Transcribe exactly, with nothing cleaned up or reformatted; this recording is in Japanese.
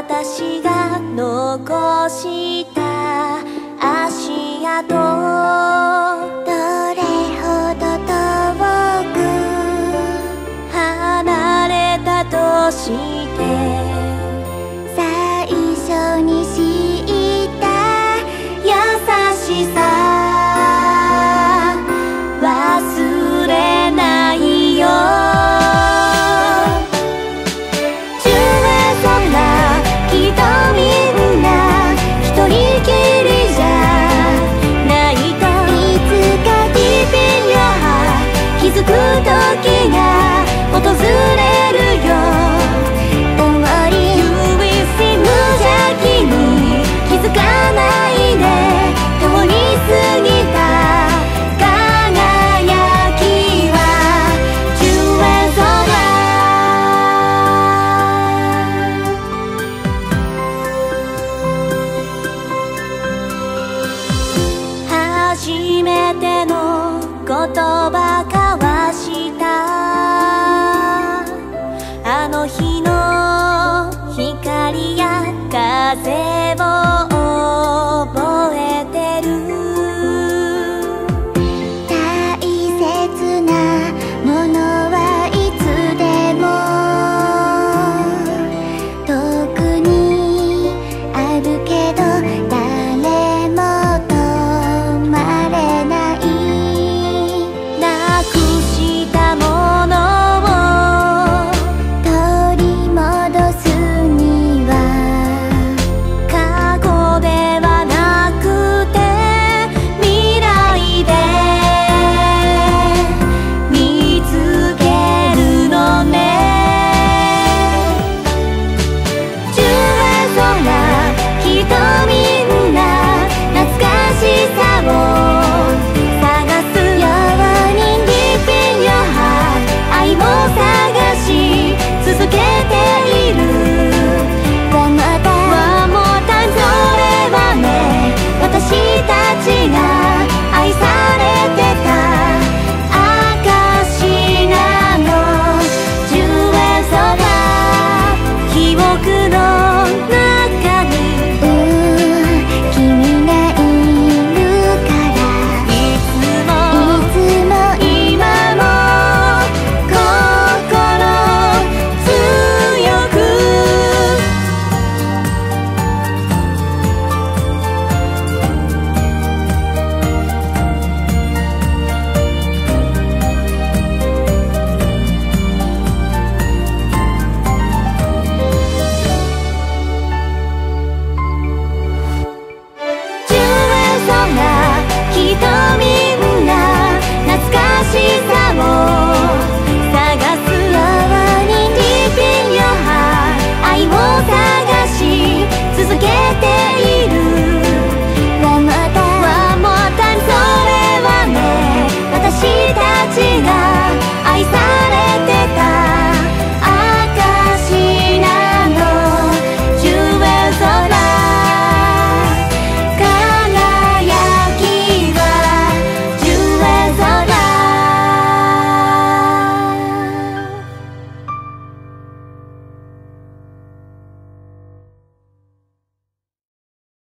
私が残した足跡、どれほど遠く離れたとして最初に知った優しさ忘れないよ。じゅうねんそんなきっとみんな一人きりじゃないといつか君が気づく時が訪れるよ。Don't worry You will see 無邪気に気づかないで通り過ぎた輝きはじゅうえんそば初めての言葉交わしたあの日の光や風を